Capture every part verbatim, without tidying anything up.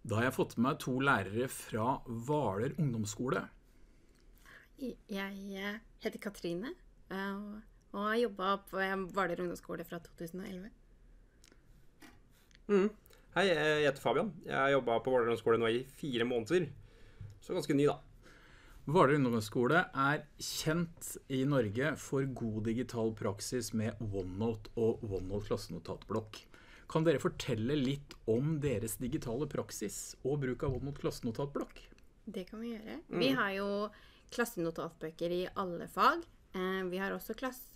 Da har jeg fått med meg to lærere fra Hvaler ungdomsskole. Jeg heter Katrine, og har jobbet på Hvaler ungdomsskole fra to tusen og elleve. Mm. Hei, jeg heter Fabian. Jeg har jobbet på Hvaler ungdomsskole nå i fire måneder. Så ganske ny da. Hvaler ungdomsskole er kjent i Norge for god digital praksis med OneNote og OneNote klassenotatblokk. Kan dere fortelle litt om deres digitale praksis og bruk av OneNote klassenotatblokk? Det kan vi gjøre. Mm. Vi har jo klassenotatbøker i alle fag. Eh, vi har også klasse,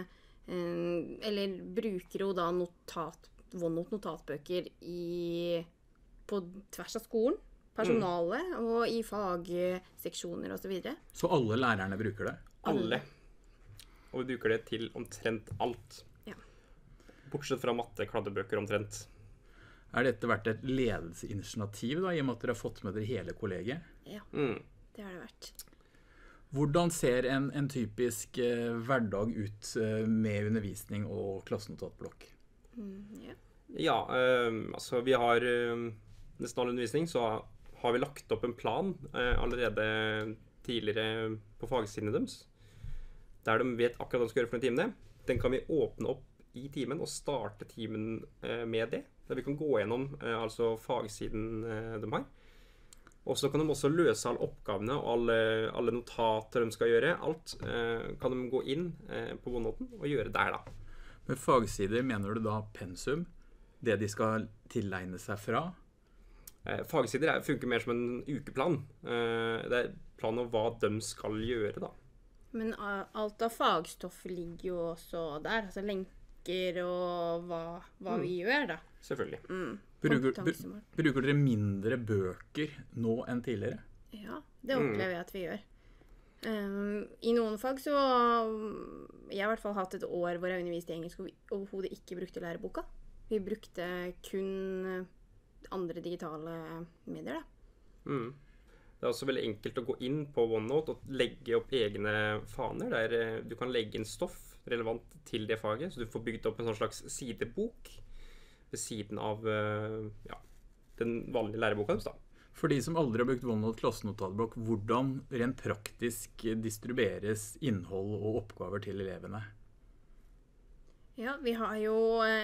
eh, eller bruker jo da notat, OneNote notatbøker i, på tvers av skolen, personale mm. og i fagseksjoner og så videre. Så alle lærerne bruker det? Alle. Og vi bruker det til omtrent alt. Bortsett fra matte, kladdebøker omtrent. Er dette vært et ledelsesinitiativ da, i og med at dere har fått med dere hele kollegiet? Ja, mm. det har det vært. Hvordan ser en, en typisk eh, hverdag ut eh, med undervisning og klassenotatblokk? Mm, ja, ja eh, altså vi har eh, nesten all undervisning, så har vi lagt opp en plan eh, allerede tidligere på fagsidene deres, der de vet akkurat hva de skal gjøre for de timene. Den kan vi åpne opp i timen og starte timen eh, med det, der vi kan gå gjennom eh, altså fagsiden eh, de har. Og så kan de også løse alle oppgavene og alle, alle notater de skal gjøre. Alt eh, kan de gå inn eh, på OneNoten og gjøre der da. Med fagsider mener du da pensum, det de skal tilegne seg fra? Eh, fagsider er, funker mer som en ukeplan. Eh, det er planen om hva de skal gjøre da. Men alt av fagstoff ligger jo også der, altså lenker og hva, hva mm. vi gjør da. Selvfølgelig. Mm. Bruker, br bruker dere mindre bøker nå enn tidligere? Ja, det opplever jeg at vi gjør. Um, I noen fag så jeg har i hvert fall hatt et år hvor jeg underviste i engelsk og vi overhodet ikke brukte læreboka. Vi brukte kun andre digitale medier da. Mm. Det er også veldig enkelt å gå inn på OneNote og legge opp egne faner der du kan legge inn stoff relevant til det faget, så du får bygd opp en sånn slags sidebok ved siden av ja, den vanlige læreboka da. For de som aldri har brukt OneNote klassenotatblokk, hvordan rent praktisk distribueres innhold og oppgaver til elevene? Ja, vi har jo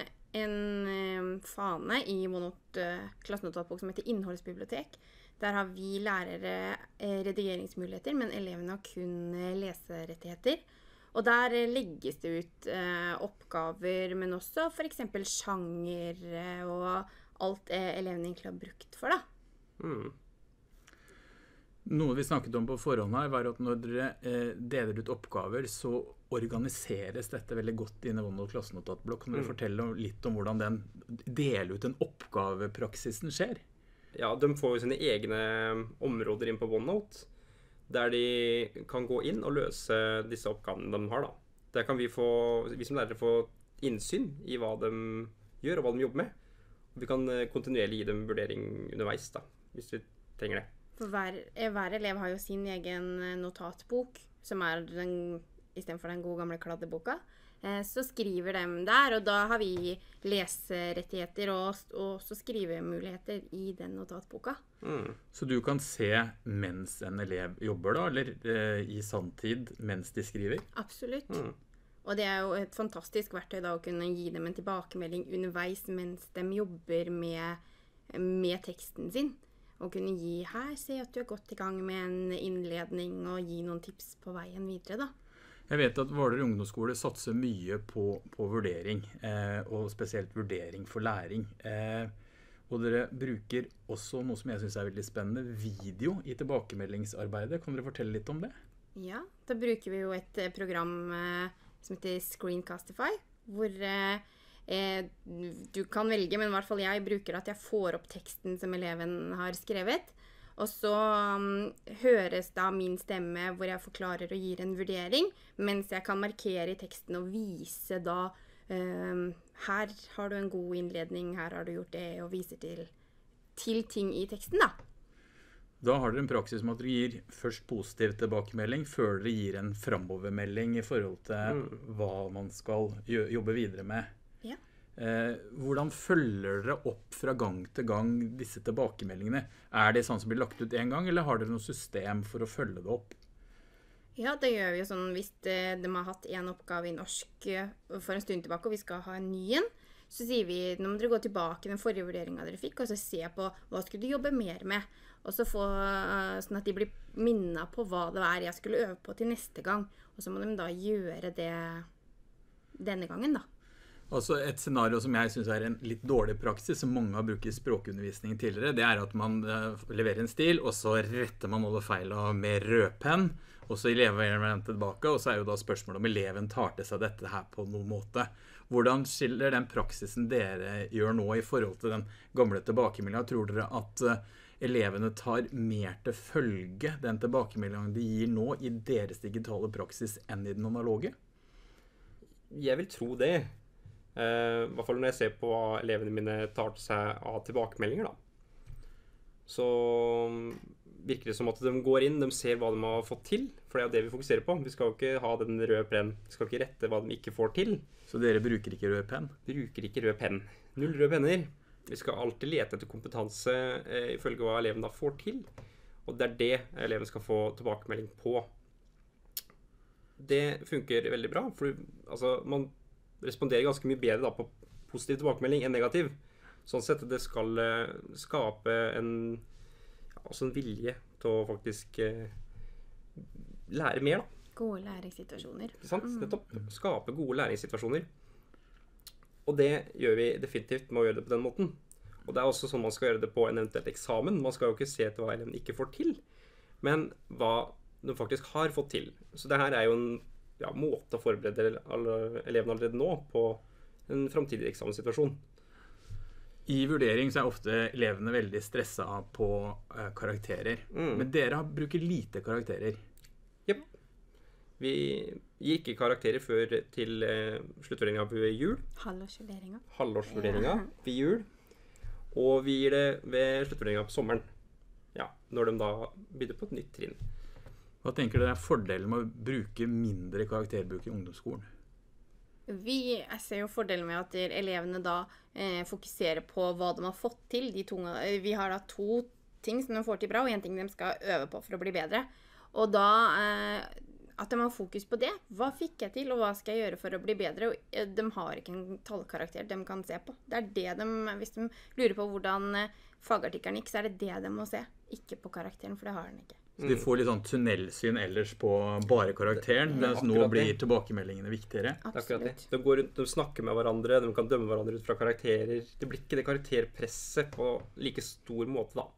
en fane i OneNote klassenotatblokk som heter innholdsbibliotek. Der har vi lærere redigeringsmuligheter, men elevene har kun leserettigheter. Og der legges det ut eh, oppgaver, men også for eksempel sjanger og alt eh, elevene egentlig har brukt for da. Mm. Noe vi snakket om på forhånd her var at når dere eh, deler ut oppgaver, så organiseres dette veldig godt inn i OneNote klassenotatblokk. Kan dere mm. fortelle litt om hvordan den dele ut den oppgavepraksisen skjer? Ja, de får jo sine egne områder inn på OneNote, der de kan gå inn og løse disse oppgavene de har da. Der kan vi, få, vi som lærere få innsyn i hva de gjør og hva de jobber med. Vi kan kontinuerlig gi dem vurdering underveis da, hvis vi trenger det. For hver, hver elev har jo sin egen notatbok, som er den, i stedet for den gode gamle kladdeboka. Så skriver de der, og da har vi leserettigheter og, og så skrivemuligheter i den notatboka. Mm. Så du kan se mens en elev jobber da, eller eh, i sanntid mens de skriver? Absolutt. Mm. Og det er jo et fantastisk verktøy da å kunne gi dem en tilbakemelding underveis mens de jobber med, med teksten sin. Og kunne gi, her ser jeg at du er godt i gang med en innledning og gi noen tips på veien videre da. Jeg vet at Hvaler ungdomsskole satser mye på, på vurdering, eh, og spesielt vurdering for læring. Eh, og dere bruker også noe som jeg synes er veldig spennende, video i tilbakemeldingsarbeidet. Kan dere fortelle litt om det? Ja, da bruker vi jo et program eh, som heter Screencastify, hvor eh, du kan velge, men i hvert fall jeg bruker at jeg får opp teksten som eleven har skrevet. Og så um, høres da min stemme hvor jeg forklarer og gir en vurdering, mens jeg kan markere i teksten og vise da, um, her har du en god innledning, her har du gjort det, og viser til, til ting i teksten da. Da har dere en praksis med at dere gir først positiv tilbakemelding, før dere gir en fremovermelding i forhold til mm. hva man skal jobbe videre med. Ja. Eh, hvordan følger dere opp fra gang til gang disse tilbakemeldingene? Er det sånn som blir lagt ut en gang, eller har dere noe system for å følge det opp? Ja, det gjør vi jo sånn hvis de, de har hatt en oppgave i norsk for en stund tilbake, og vi skal ha en ny en, så sier vi, nå må dere gå tilbake den forrige vurderingen dere fikk, og så se på hva skulle du jobbe mer med, og så få, sånn at de blir minnet på hva det er jeg skulle øve på til neste gang, og så må de da gjøre det denne gangen da. Altså et scenario som jeg synes er en litt dårlig praksis, som mange har brukt i språkundervisning tidligere, det er at man uh, leverer en stil, og så retter man alle feilene med rødpenn, og så leverer man den tilbake, og så er jo da spørsmålet om eleven tar til seg dette her på noen måte. Hvordan skiller den praksisen dere gjør nå i forhold til den gamle tilbakemeldingen? Tror dere at uh, elevene tar mer til følge den tilbakemeldingen de gir nå i deres digitale praksis enn i den analoge? Jeg vil tro det. Uh, I hvert fall når jeg ser på hva elevene mine tar til seg av tilbakemeldinger da. Så virker det som at de går inn, de ser hva de har fått til, for det er jo det vi fokuserer på. Vi skal jo ikke ha den røde penn, vi skal ikke rette hva de ikke får til. Så dere bruker ikke rød penn? Bruker ikke rød penn. Null røde penner. Vi skal alltid lete etter kompetanse eh, ifølge hva eleven da får til, og det er det eleven skal få tilbakemelding på. Det funker veldig bra, for altså, man responderer ganske mye bedre da på positiv tilbakemelding enn negativ. Sånn sett det skal eh, skape en, ja, altså en vilje til å faktisk eh, lære mer da. Gode læringssituasjoner. Sant? Nettopp. Skape gode læringssituasjoner. Og det gjør vi definitivt med å gjøre det på den måten. Og det er også sånn man skal gjøre det på en eventuelt eksamen. Man skal jo ikke se til hva eleven ikke får til, men hva de faktisk har fått til. Så det her er jo en ja, måte å forberede alle elevene allerede nå på en fremtidig eksamenssituasjon. I vurdering så er ofte elevene veldig stresset på uh, karakterer. Mm. Men dere bruker lite karakterer. Jep. Vi gir ikke karakterer før til uh, sluttvurderingen ved jul. Halvårsvurderingen. Halvårsvurderingen ja. Ved jul. Og vi gir det ved sluttvurderingen på sommeren. Ja, når de da begynner på et nytt trinn. Hva tenker dere er fordelen med å bruke mindre karakterbruk i ungdomsskolen? Vi ser jo fordelen med at elevene da eh, fokuserer på hva de har fått til. De to, vi har da to ting som de får til bra, og en ting de skal øve på for å bli bedre. Og da eh, at de har fokus på det. Hva fikk jeg til, og hva skal jeg gjøre for å bli bedre? Og de har ikke en tallkarakter de kan se på. Det er det de, hvis de lurer på hvordan fagartikkelen gikk, så er det det de må se. Ikke på karakteren, for det har den ikke. Så de får litt sånn tunnelsyn ellers på bare karakteren, mens nå blir tilbakemeldingene viktigere. Absolutt. De går rundt, de snakker med hverandre, de kan dømme hverandre ut fra karakterer. Det blir ikke det karakterpresset på like stor måte da.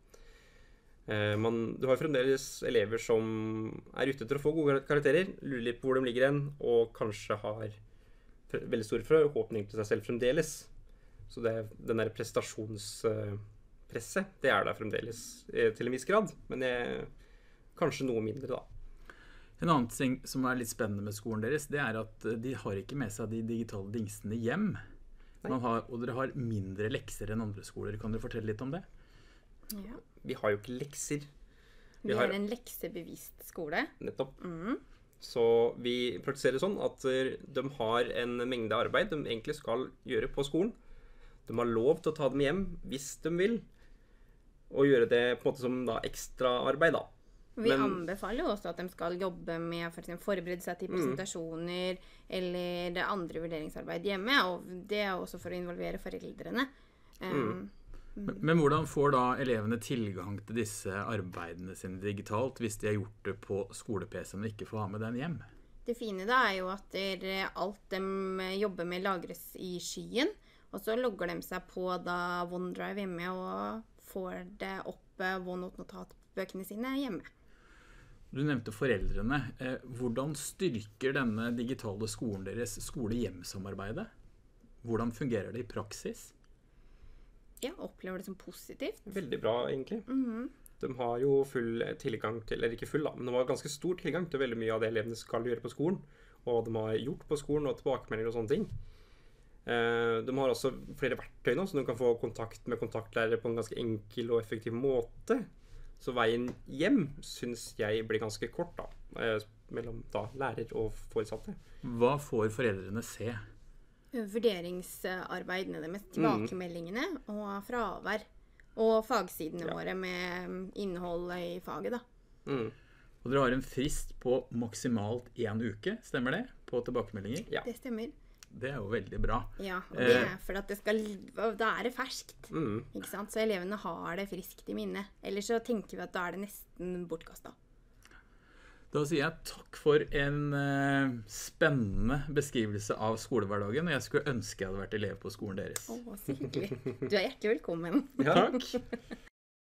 Eh, man, du har fremdeles elever som er ute til å få gode karakterer, lurer litt på hvor de ligger hen, og kanskje har veldig store forhåpninger til seg selv fremdeles. Så det, den der prestasjonspresset, det er der fremdeles eh, til en viss grad, men jeg kanskje noe mindre da. En annen ting som er litt spennende med skolen deres, det er at de har ikke med seg de digitale dingsene hjem. Man har, og dere har mindre lekser enn andre skoler. Kan dere fortelle litt om det? Ja. Vi har jo ikke lekser. Vi, vi har en leksebevisst skole. Nettopp. Mm. Så vi praktiserer sånn at de har en mengde arbeid de egentlig skal gjøre på skolen. De har lov til å ta dem hjem hvis de vil, og gjøre det på en måte som da ekstra arbeid da. Vi Men, anbefaler jo også at de skal jobbe med for eksempel forberede seg til presentasjoner mm. eller det andre vurderingsarbeid hjemme, og det er også for å involvere foreldrene. Um, mm. Men, men hvordan får da elevene tilgang til disse arbeidene sine digitalt hvis de har gjort det på skole-P C-en og ikke får ha med den hjem? Det fine da er jo at alt de jobber med lagres i skyen, og så logger de seg på da OneDrive hjemme og får det opp OneNote-notatbøkene sine hjemme. Du nevnte foreldrene. Hvordan styrker denne digitale skolen deres skole-hjem-samarbeidet? Hvordan fungerer det i praksis? Jeg opplever det som positivt. Veldig bra, egentlig. Mm-hmm. De har jo full tilgang til, eller ikke full da, men de har ganske stor tilgang til veldig mye av det elevene skal gjøre på skolen, og de har gjort på skolen og tilbakemeldinger og sånne ting. De har også flere verktøy nå, så de kan få kontakt med kontaktlærere på en ganske enkel og effektiv måte. Så veien hjem synes jeg blir ganske kort da, mellom da lærer og foresatte. Hva får foreldrene se? vurderingsarbeidene deres, tilbakemeldingene og fravær. Og fagsidene Ja. våre med innholdet i faget, da. Mm. Og dere har en frist på maksimalt en uke, stemmer det? På tilbakemeldinger? Ja. Det stemmer. Det er jo veldig bra. Ja, og det Eh. er for at det skal, da er det ferskt, Mm. ikke sant? Så elevene har det friskt i minne. Ellers så tenker vi at da er det nesten bortkastet. Da sier jeg takk for en eh, spennende beskrivelse av skolehverdagen, og jeg skulle ønske jeg hadde vært elev på skolen deres. Å, så hyggelig. Du er hjertelig velkommen. Ja. Takk.